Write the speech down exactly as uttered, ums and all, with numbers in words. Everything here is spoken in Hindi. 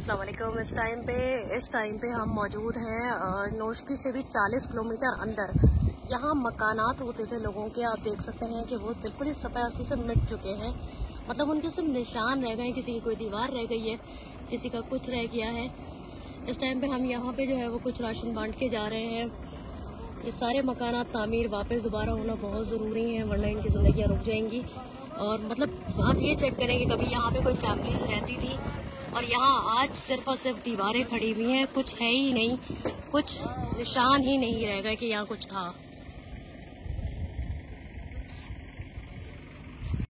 अस्सलाम वालेकुम। इस टाइम पे इस टाइम पे हम मौजूद हैं नौशकी से भी चालीस किलोमीटर अंदर। यहाँ मकानात होते थे लोगों के, आप देख सकते हैं कि वो बिल्कुल ही सफाई से मिट चुके हैं। मतलब उनके सिर्फ निशान रह गए, किसी की कोई दीवार रह गई है, किसी का कुछ रह गया है। इस टाइम पे हम यहाँ पे जो है वो कुछ राशन बांट के जा रहे हैं। ये सारे मकानात तामीर वापस दोबारा होना बहुत ज़रूरी है, वरना इनकी ज़िंदगियाँ रुक जाएंगी। और मतलब आप ये चेक करें कि कभी यहाँ पे कोई फैमिलीज रहती थी और यहाँ आज सिर्फ और सिर्फ दीवारें खड़ी हुई हैं, कुछ है ही नहीं, कुछ निशान ही नहीं रह गए कि यहाँ कुछ था।